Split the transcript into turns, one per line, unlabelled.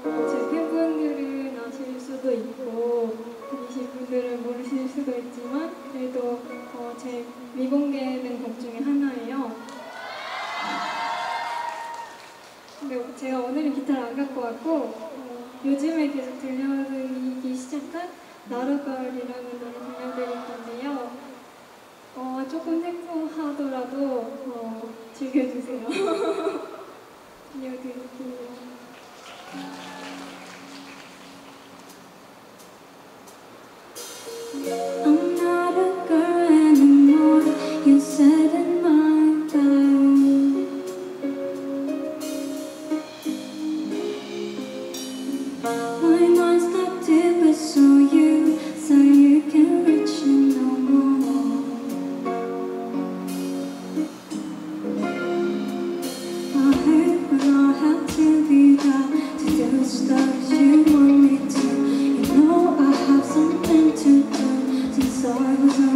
제 팬분들은 아실 수도 있고 아니신 분들은 모르실 수도 있지만 그래도 제 미공개된 곡 중에 하나예요. 근데 제가 오늘은 기타를 안 갖고 왔고 요즘에 계속 들려드리기 시작한 나루걸이라는 노래 들려드릴 건데요. 조금 생소하더라도 즐겨주세요. 들려드릴게요. I'm not a girl anymore. You said in my diary. My mind's not deep, but so you can reach it no more. I hate when I have to be there to do stuff you want me to. You know I have something to do since I was